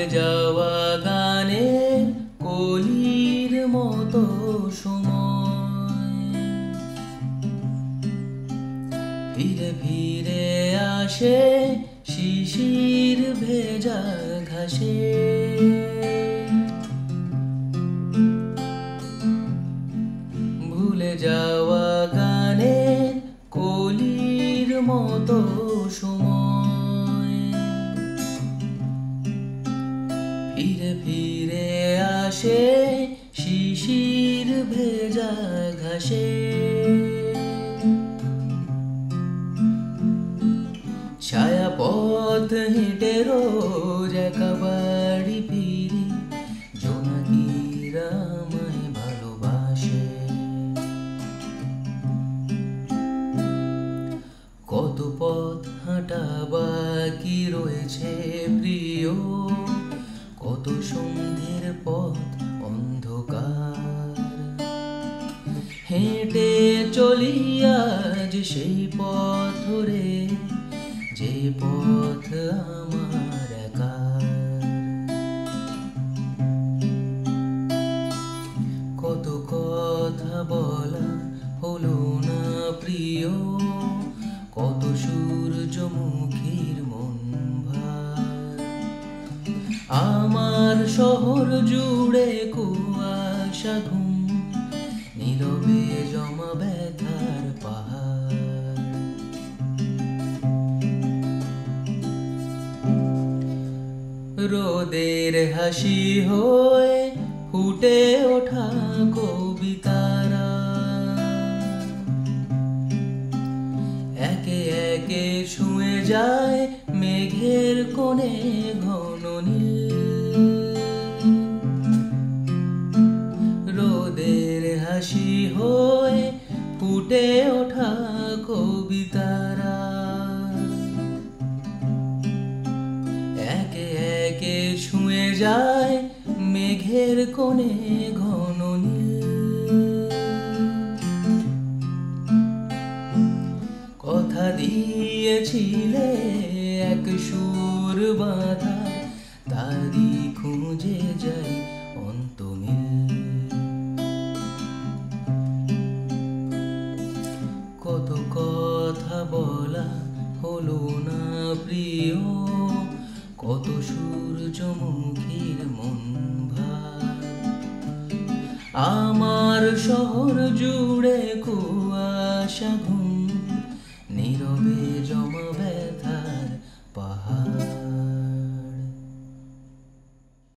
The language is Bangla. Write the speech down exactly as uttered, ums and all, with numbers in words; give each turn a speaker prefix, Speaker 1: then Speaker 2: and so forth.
Speaker 1: যাওয়া গানের কলির মতো সময় ফিরে ফিরে আসে শিশির ভেজা ঘাসে। ভুলে যাওয়া গানের কলির মতো সময় ফিরে ফিরে আসে শিশির ভেজা ঘাসে। ছায়া পথ হেঁটে রোজ একা বাড়ি ফিরি, জোনাকিরা আমায় ভালোবাসে। কত পথ হাঁটা বাকি রয়েছে প্রিয়, কত সন্ধ্যের পথ অন্ধকার। হেঁটে চলি আজ সেই পথ ধরে, যে পথ আমার একার। কত কথা বলা হলো না প্রিয়, কত সূর্যমুখীর মন ভার। আমার শহর জুড়ে কুয়াশা ঘুম, নীরবে জমা ব্যথার পাহাড়। রোদের হাসি হয়ে ফুটে ওঠা কবিতারা একে একে ছুঁয়ে যায় মেঘের কোণে ঘন নীল। রোদের হাসি হয়ে ফুটে ওঠা কবিতারা একে একে ছুঁয়ে যায় মেঘের কোণে ঘন নীল। কথা দিয়েছিলে এক সুর বাঁধা, তারি খুঁজে যাই অন্তমিল। কত কথা বলা হলো না প্রিয়, কত সূর্যমুখীর মন ভার। আমার শহর জুড়ে কুয়াশা ঘুম,